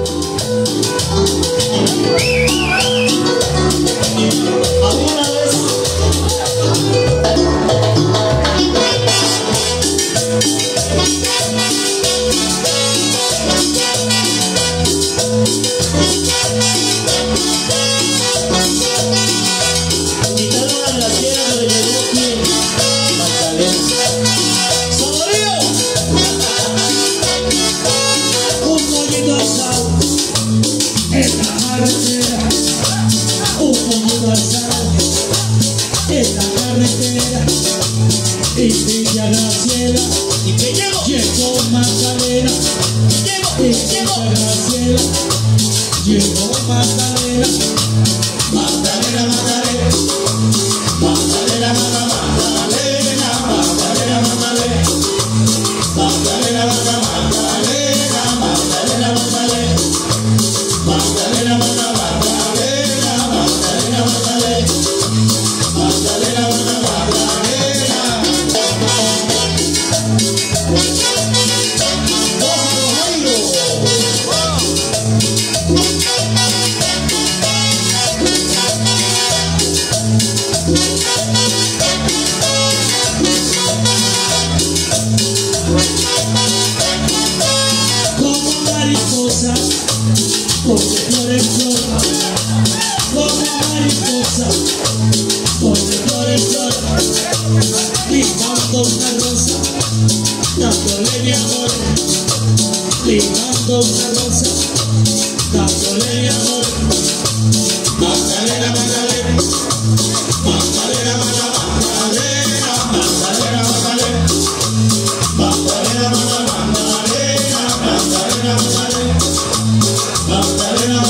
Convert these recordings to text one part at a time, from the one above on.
En la carretera, y Villa Graciela, y que llegó Magdalena, y Villa Graciela, llegó Magdalena, Magdalena, Magdalena, Magdalena, Magdalena, Magdalena, Magdalena, Magdalena, Magdalena, Magdalena, Magdalena, Magdalena, Magdalena. Como mariposa, porque flor en flor, como mariposa, porque flor en flor, limando una rosa, dándole mi amor, limando una rosa, dándole mi amor. Magdalena, Magdalena, Magdalena, Magdalena, Magdalena, Magdalena, Magdalena, Magdalena, Magdalena, Magdalena,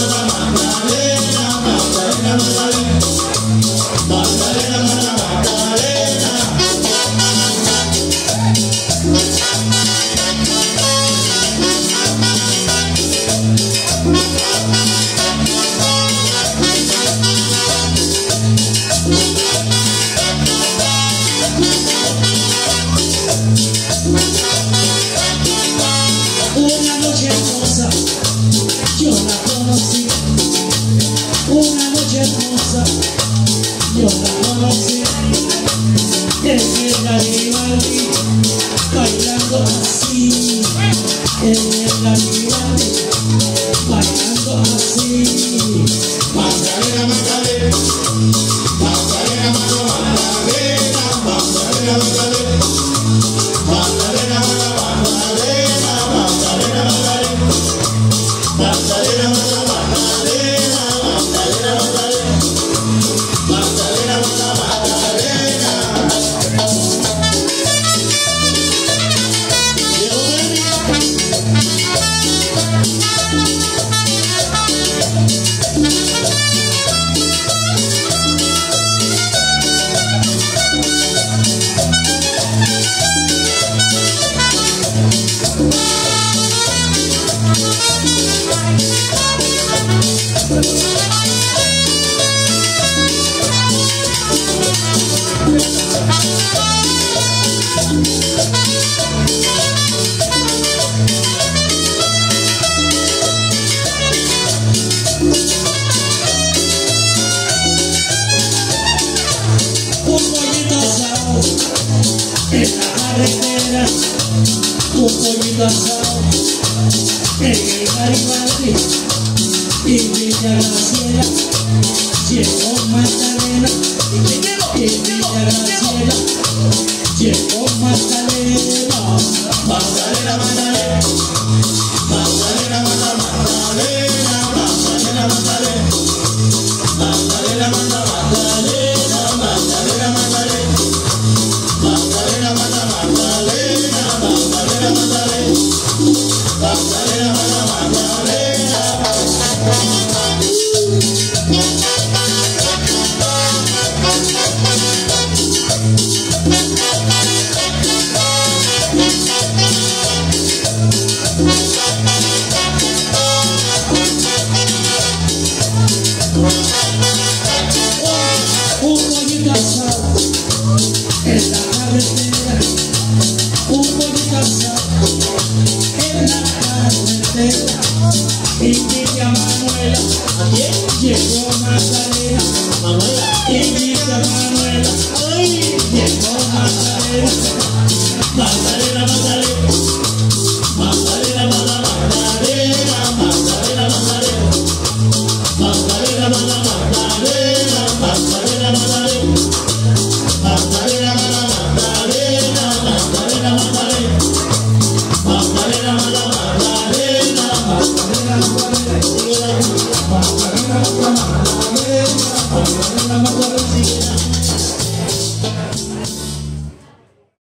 una noche hermosa, yo la conocí. Una noche hermosa, yo la conocí. En el Garibaldi, bailando así. En el Garibaldi, bailando así. Magdalena, Magdalena, Magdalena, Magdalena, Magdalena, Magdalena, Magdalena, Magdalena. En la carretera, un pollito asado, en el Garibaldi, y Villa Graciela, llegó Magdalena, y Villa Graciela, llegó Magdalena, Magdalena, Magdalena, Magdalena, Magdalena, Magdalena, Magdalena, Magdalena, Magdalena, Magdalena, Magdalena. Un pollito asado en la carretera, un pollito asado en la carretera. Invite a Manuela. ¿A quién? Llegó Magdalena. Manuela. Invite a Manuela. ¡Ay! Llegó Magdalena. Magdalena, Magdalena.